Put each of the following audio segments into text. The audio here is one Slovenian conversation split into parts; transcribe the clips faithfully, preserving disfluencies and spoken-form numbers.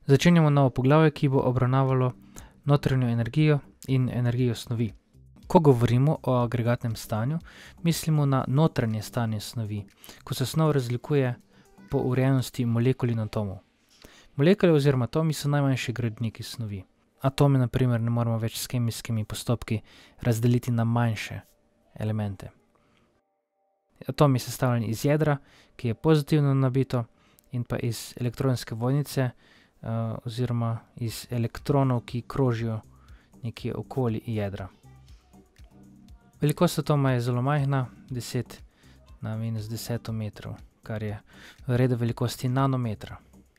Začenjamo novo poglavje, ki bo obravnavalo notranjo energijo in energijo snovi. Ko govorimo o agregatnem stanju, mislimo na notranje stanje snovi, ko se snov razlikuje po urejenosti molekul in atomov. Molekule oziroma atomi so najmanjši gradniki snovi. Atome, na primer, ne moremo več s kemijskimi postopki razdeliti na manjše elemente. Atom je sestavljen iz jedra, ki je pozitivno nabito, in pa iz elektronske ovojnice, uh, oziroma iz elektronov, ki krožijo nekje okoli jedra. Velikost atoma je zelo majhna, deset na minus deset metrov, kar je v redu velikosti nanometra.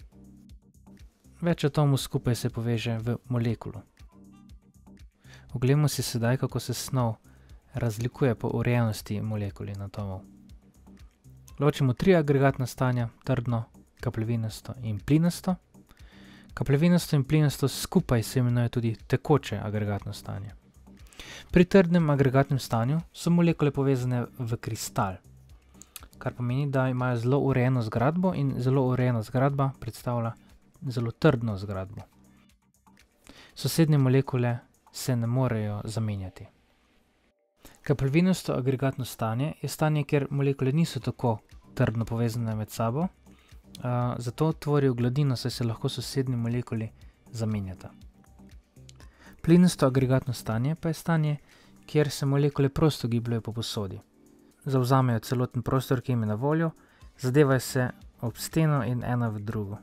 Več atomov skupaj se poveže v molekulo. Oglejmo si sedaj, kako se snov razlikuje po urejenosti molekul in atomov. Ločimo tri agregatna stanja, trdno, kapljevinasto in plinasto. Kapljevinasto in plinasto skupaj se imenuje tudi tekoče agregatno stanje. Pri trdnem agregatnem stanju so molekule povezane v kristal, kar pomeni, da imajo zelo urejeno zgradbo in zelo urejena zgradba predstavlja zelo trdno zgradbo. Sosednje molekule se ne morejo zamenjati. Kapljevinasto agregatno stanje je stanje, kjer molekule niso tako trdno povezane med sabo, uh, zato tvorijo gladino, saj se lahko sosednji molekuli zamenjata. Plinasto agregatno stanje pa je stanje, kjer se molekule prosto gibljajo po posodi. Zavzamejo celoten prostor, ki jim je na voljo, zadevajo se ob steno in ena v drugo.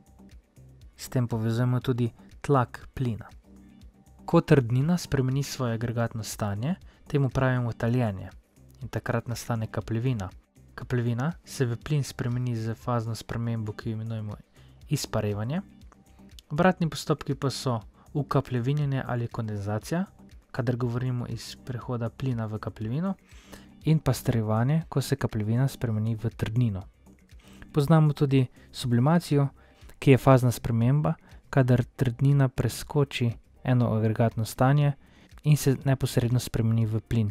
S tem povezujemo tudi tlak plina. Ko trdnina spremeni svoje agregatno stanje, temu pravimo taljenje in takrat nastane kapljevina. Kapljevina se v plin spremeni z fazno spremembo, ki jo imenujemo izparevanje. Obratni postopki pa so ukapljevinjenje ali kondenzacija, kadar govorimo iz prehoda plina v kapljevino, in pa strjevanje, ko se kapljevina spremeni v trdnino. Poznamo tudi sublimacijo, ki je fazna sprememba, kadar trdnina preskoči eno agregatno stanje in se neposredno spremeni v plin.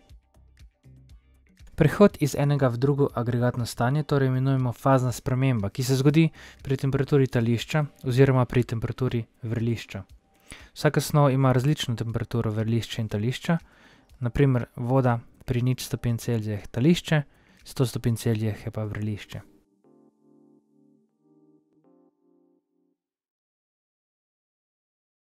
Prehod iz enega v drugo agregatno stanje torej imenujemo fazna sprememba, ki se zgodi pri temperaturi tališča oziroma pri temperaturi vrelišča. Vsaka snov ima različno temperaturo vrelišča in tališča, na primer voda pri nič stopinj Celzija je tališče, sto stopinj Celzija je pa vrelišče.